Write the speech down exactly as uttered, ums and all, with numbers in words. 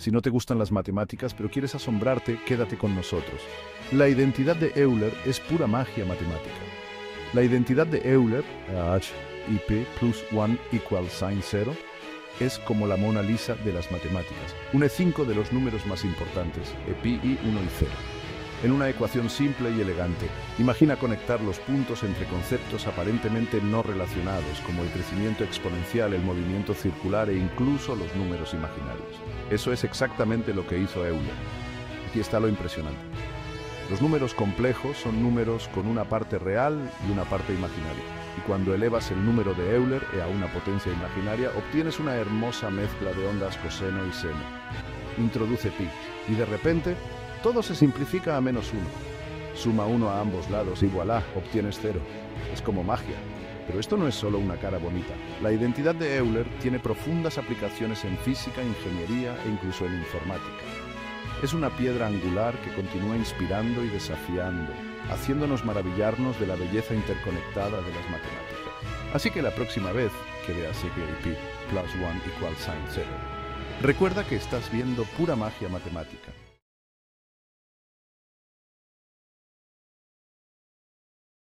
Si no te gustan las matemáticas, pero quieres asombrarte, quédate con nosotros. La identidad de Euler es pura magia matemática. La identidad de Euler, H y P plus uno equal sin cero, es como la Mona Lisa de las matemáticas. Une cinco de los números más importantes, e pi, i, uno y cero. En una ecuación simple y elegante, imagina conectar los puntos entre conceptos aparentemente no relacionados, como el crecimiento exponencial, el movimiento circular e incluso los números imaginarios. Eso es exactamente lo que hizo Euler. Aquí está lo impresionante. Los números complejos son números con una parte real y una parte imaginaria. Y cuando elevas el número de Euler a una potencia imaginaria, obtienes una hermosa mezcla de ondas coseno y seno. Introduce pi, y de repente, todo se simplifica a menos uno. Suma uno a ambos lados y voilà, obtienes cero. Es como magia. Pero esto no es solo una cara bonita. La identidad de Euler tiene profundas aplicaciones en física, ingeniería e incluso en informática. Es una piedra angular que continúa inspirando y desafiando, haciéndonos maravillarnos de la belleza interconectada de las matemáticas. Así que la próxima vez que veas que pi plus uno igual sin cero, recuerda que estás viendo pura magia matemática.